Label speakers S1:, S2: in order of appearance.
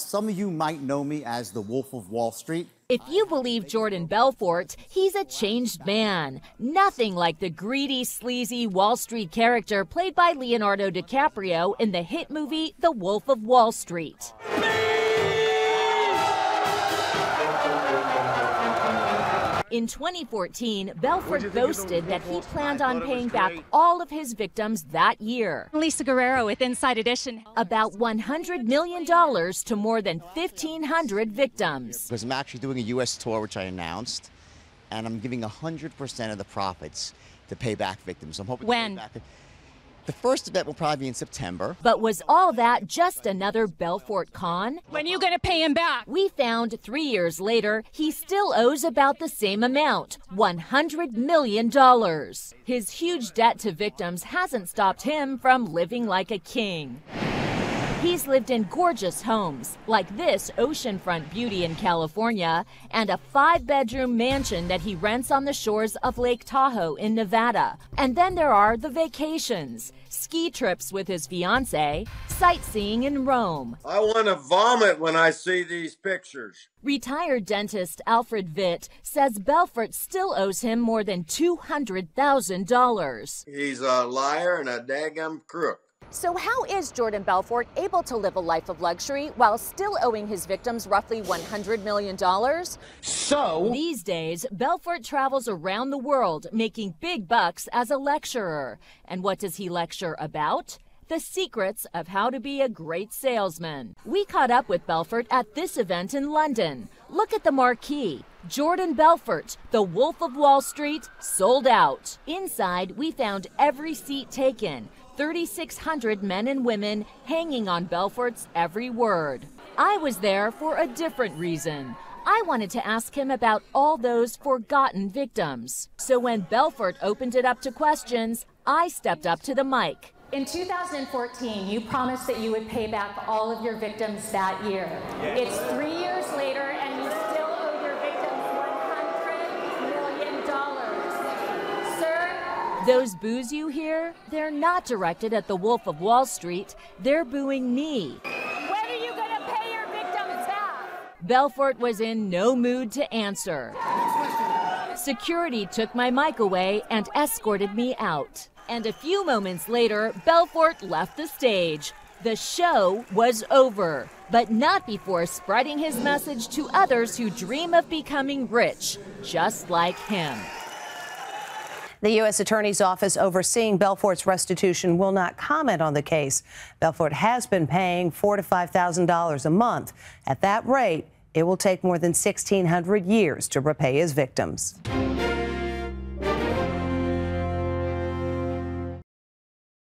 S1: some of you might know me as the Wolf of Wall Street.
S2: If you believe Jordan Belfort, he's a changed man. Nothing like the greedy, sleazy Wall Street character played by Leonardo DiCaprio in the hit movie The Wolf of Wall Street. In 2014, Belfort boasted that he planned on paying back all of his victims that year.
S3: Lisa Guerrero with Inside Edition.
S2: About $100 million to more than 1,500 victims.
S4: Because I'm actually doing a U.S. tour, which I announced, and I'm giving 100% of the profits to pay back victims. I'm hoping
S3: when?
S4: To pay back. The first event will probably be in September.
S2: But was all that just another Belfort con?
S3: When are you going to pay him back?
S2: We found 3 years later, he still owes about the same amount, $100 million. His huge debt to victims hasn't stopped him from living like a king. He's lived in gorgeous homes, like this oceanfront beauty in California, and a 5-bedroom mansion that he rents on the shores of Lake Tahoe in Nevada. And then there are the vacations, ski trips with his fiancée, sightseeing in Rome.
S5: I want to vomit when I see these pictures.
S2: Retired dentist Alfred Vitt says Belfort still owes him more than $200,000.
S5: He's a liar and a daggum crook.
S2: So how is Jordan Belfort able to live a life of luxury while still owing his victims roughly $100 million?
S1: So
S2: These days, Belfort travels around the world making big bucks as a lecturer. And what does he lecture about? The secrets of how to be a great salesman. We caught up with Belfort at this event in London. Look at the marquee. Jordan Belfort, the Wolf of Wall Street, sold out. Inside, we found every seat taken. 3,600 men and women hanging on Belfort's every word. I was there for a different reason. I wanted to ask him about all those forgotten victims. So when Belfort opened it up to questions, I stepped up to the mic.
S6: In 2014, you promised that you would pay back all of your victims that year. It's 3 years later, and you still owe your victims $100 million. Sir?
S2: Those boos you hear, they're not directed at the Wolf of Wall Street. They're booing me.
S6: When are you going to pay your victims back?
S2: Belfort was in no mood to answer. Security took my mic away and escorted me out. And a few moments later, Belfort left the stage. The show was over, but not before spreading his message to others who dream of becoming rich, just like him.
S7: The U.S. Attorney's Office overseeing Belfort's restitution will not comment on the case. Belfort has been paying $4,000 to $5,000 a month. At that rate, it will take more than 1,600 years to repay his victims.